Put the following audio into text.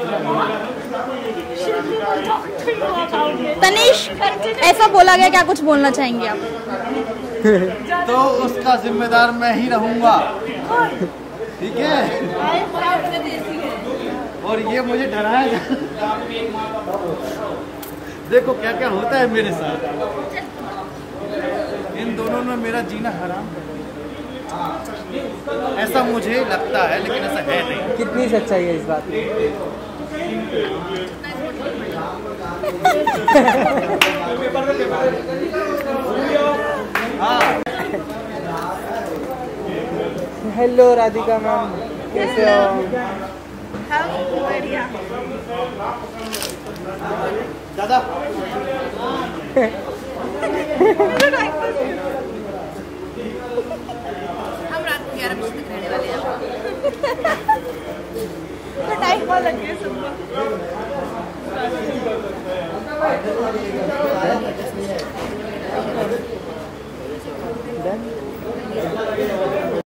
तनिष, ऐसा बोला गया, क्या कुछ बोलना चाहेंगे आप? तो उसका जिम्मेदार मैं ही रहूंगा, ठीक है? और ये मुझे डराया। देखो क्या क्या होता है मेरे साथ। इन दोनों ने मेरा जीना हराम कर दिया, ऐसा मुझे लगता है, लेकिन ऐसा है नहीं। कितनी सच्चाई है इस बात में? हाँ। हेलो राधिका मैम, कैसे हो? बढ़िया। दादा हम रात को 11 बजे तक रहने वाले हैं। टाइम बहुत लग गया सबको।